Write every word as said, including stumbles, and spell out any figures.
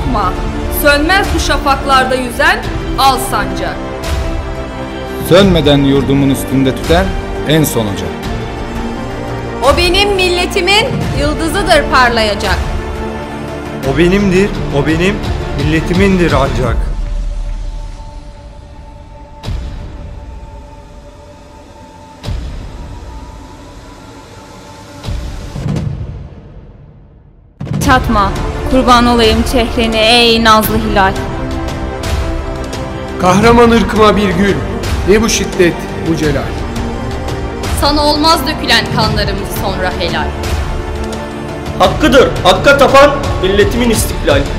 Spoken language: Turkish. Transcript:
korkma, sönmez bu şafaklarda yüzen al sancak. Sönmeden yurdumun üstünde tüten en son ocak. O benim milletimin yıldızıdır parlayacak. O benimdir, o benim milletimindir ancak. Çatma, kurban olayım çehrene ey nazlı hilal. Kahraman ırkıma bir gül, ne bu şiddet, bu celal. Sana olmaz dökülen kanlarımız sonra helal. Hakkıdır, hakka tapan milletimin istiklal.